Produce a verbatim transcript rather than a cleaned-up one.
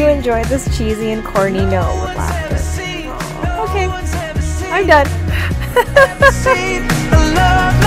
you enjoyed this cheesy and corny note with laughter. Aww. Okay, I'm done.